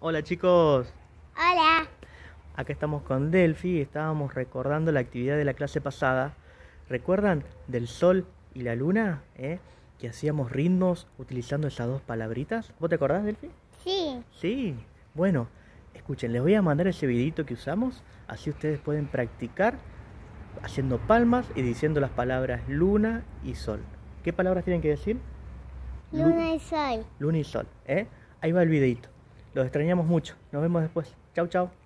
Hola chicos, Hola. acá estamos con Delphi y estábamos recordando la actividad de la clase pasada. ¿Recuerdan del sol y la luna? Que hacíamos ritmos utilizando esas dos palabritas. ¿Vos te acordás, Delphi? Sí. Sí. Bueno, escuchen, les voy a mandar ese videito que usamos, así ustedes pueden practicar haciendo palmas y diciendo las palabras luna y sol. ¿Qué palabras tienen que decir? Luna y sol. Luna y sol, ¿eh? Ahí va el videito. Los extrañamos mucho. Nos vemos después. Chau, chau.